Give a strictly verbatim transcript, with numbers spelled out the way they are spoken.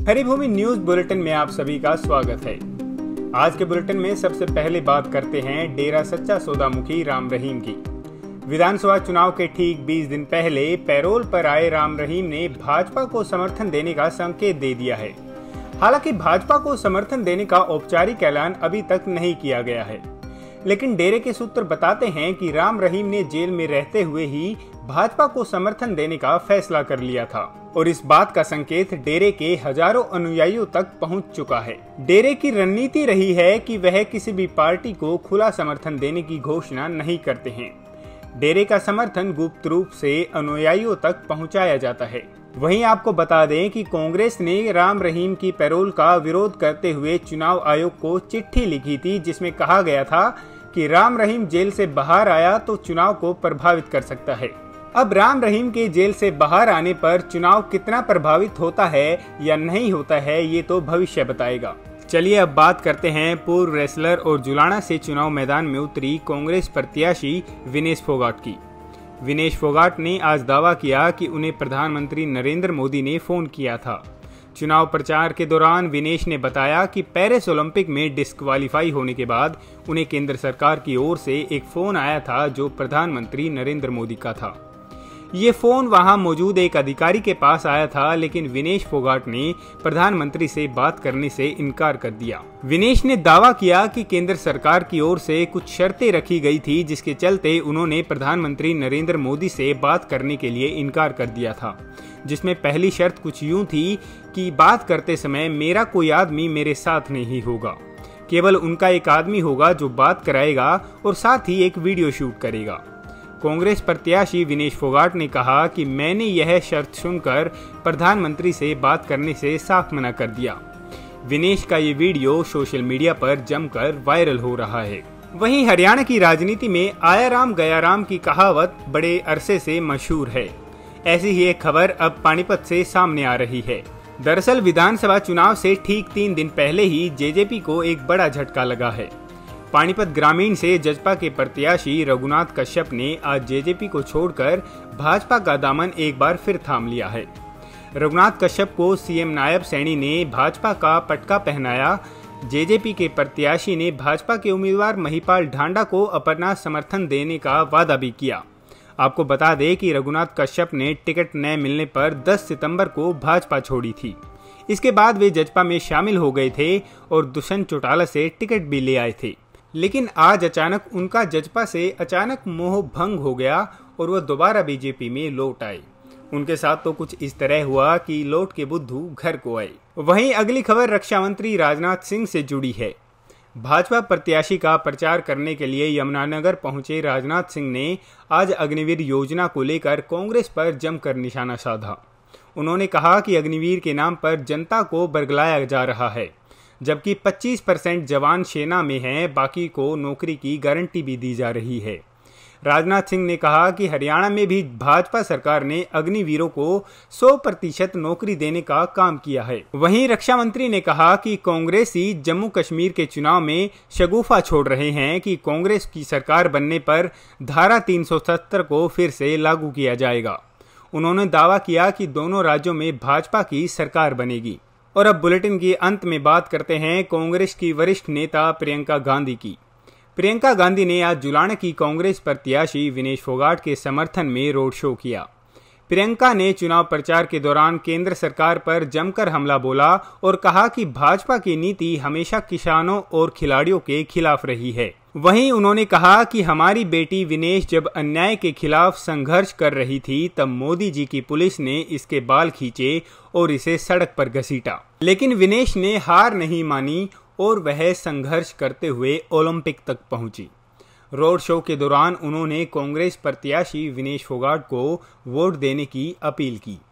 हरी भूमि news bulletin में आप सभी का स्वागत है। आज के बुलेटिन में सबसे पहले बात करते हैं डेरा सच्चा सौदा मुखी राम रहीम की। विधानसभा चुनाव के ठीक बीस दिन पहले पैरोल पर आए राम रहीम ने भाजपा को समर्थन देने का संकेत दे दिया है। हालांकि भाजपा को समर्थन देने का औपचारिक ऐलान अभी तक नहीं किया गया है, लेकिन डेरे के सूत्र बताते हैं कि राम रहीम ने जेल में रहते हुए ही भाजपा को समर्थन देने का फैसला कर लिया था और इस बात का संकेत डेरे के हजारों अनुयायियों तक पहुंच चुका है। डेरे की रणनीति रही है कि वह किसी भी पार्टी को खुला समर्थन देने की घोषणा नहीं करते हैं। डेरे का समर्थन गुप्त रूप से अनुयायियों तक पहुंचाया जाता है। वहीं आपको बता दें कि कांग्रेस ने राम रहीम की पैरोल का विरोध करते हुए चुनाव आयोग को चिट्ठी लिखी थी, जिसमें कहा गया था कि राम रहीम जेल से बाहर आया तो चुनाव को प्रभावित कर सकता है। अब राम रहीम के जेल से बाहर आने पर चुनाव कितना प्रभावित होता है या नहीं होता है, ये तो भविष्य बताएगा। चलिए अब बात करते हैं पूर्व रेसलर और जुलाना से चुनाव मैदान में उतरी कांग्रेस प्रत्याशी विनेश फोगाट की। विनेश फोगाट ने आज दावा किया कि उन्हें प्रधानमंत्री नरेंद्र मोदी ने फोन किया था। चुनाव प्रचार के दौरान विनेश ने बताया कि पेरिस ओलंपिक में डिस्क्वालीफाई होने के बाद उन्हें केंद्र सरकार की ओर से एक फोन आया था जो प्रधानमंत्री नरेंद्र मोदी का था। ये फोन वहां मौजूद एक अधिकारी के पास आया था, लेकिन विनेश फोगाट ने प्रधानमंत्री से बात करने से इनकार कर दिया। विनेश ने दावा किया कि केंद्र सरकार की ओर से कुछ शर्तें रखी गई थी, जिसके चलते उन्होंने प्रधानमंत्री नरेंद्र मोदी से बात करने के लिए इनकार कर दिया था, जिसमें पहली शर्त कुछ यूं थी कि बात करते समय मेरा कोई आदमी मेरे साथ नहीं होगा, केवल उनका एक आदमी होगा जो बात कराएगा और साथ ही एक वीडियो शूट करेगा। कांग्रेस प्रत्याशी विनेश फोगाट ने कहा कि मैंने यह शर्त सुनकर प्रधानमंत्री से बात करने से साफ मना कर दिया। विनेश का ये वीडियो सोशल मीडिया पर जमकर वायरल हो रहा है। वहीं हरियाणा की राजनीति में आया राम गया राम की कहावत बड़े अरसे से मशहूर है। ऐसी ही एक खबर अब पानीपत से सामने आ रही है। दरअसल विधानसभा चुनाव से ठीक तीन दिन पहले ही जेजेपी को एक बड़ा झटका लगा है। पानीपत ग्रामीण से जजपा के प्रत्याशी रघुनाथ कश्यप ने आज जेजेपी को छोड़कर भाजपा का दामन एक बार फिर थाम लिया है। रघुनाथ कश्यप को सीएम नायब सैनी ने भाजपा का पटका पहनाया। जेजेपी के प्रत्याशी ने भाजपा के उम्मीदवार महिपाल ढांडा को अपना समर्थन देने का वादा भी किया। आपको बता दें कि रघुनाथ कश्यप ने टिकट न मिलने पर दस सितंबर को भाजपा छोड़ी थी। इसके बाद वे जजपा में शामिल हो गए थे और दुष्यंत चौटाला से टिकट भी ले आए थे, लेकिन आज अचानक उनका जजपा से अचानक मोह भंग हो गया और वह दोबारा बीजेपी में लौट आए। उनके साथ तो कुछ इस तरह हुआ कि लौट के बुद्धू घर को आए। वहीं अगली खबर रक्षा मंत्री राजनाथ सिंह से जुड़ी है। भाजपा प्रत्याशी का प्रचार करने के लिए यमुनानगर पहुंचे राजनाथ सिंह ने आज अग्निवीर योजना को लेकर कांग्रेस पर जमकर निशाना साधा। उन्होंने कहा कि अग्निवीर के नाम पर जनता को बरगलाया जा रहा है, जबकि पच्चीस परसेंट जवान सेना में हैं, बाकी को नौकरी की गारंटी भी दी जा रही है। राजनाथ सिंह ने कहा कि हरियाणा में भी भाजपा सरकार ने अग्निवीरों को सौ प्रतिशत नौकरी देने का काम किया है। वहीं रक्षा मंत्री ने कहा कि कांग्रेसी जम्मू कश्मीर के चुनाव में शगुफा छोड़ रहे हैं कि कांग्रेस की सरकार बनने पर धारा तीन सौ सत्तर को फिर से लागू किया जाएगा। उन्होंने दावा किया कि दोनों राज्यों में भाजपा की सरकार बनेगी। और अब बुलेटिन के अंत में बात करते हैं कांग्रेस की वरिष्ठ नेता प्रियंका गांधी की। प्रियंका गांधी ने आज जुलाना की कांग्रेस प्रत्याशी विनेश फोगाट के समर्थन में रोड शो किया। प्रियंका ने चुनाव प्रचार के दौरान केंद्र सरकार पर जमकर हमला बोला और कहा कि भाजपा की नीति हमेशा किसानों और खिलाड़ियों के खिलाफ रही है। वहीं उन्होंने कहा कि हमारी बेटी विनेश जब अन्याय के खिलाफ संघर्ष कर रही थी, तब मोदी जी की पुलिस ने इसके बाल खींचे और इसे सड़क पर घसीटा, लेकिन विनेश ने हार नहीं मानी और वह संघर्ष करते हुए ओलंपिक तक पहुंची। रोड शो के दौरान उन्होंने कांग्रेस प्रत्याशी विनेश फोगाट को वोट देने की अपील की।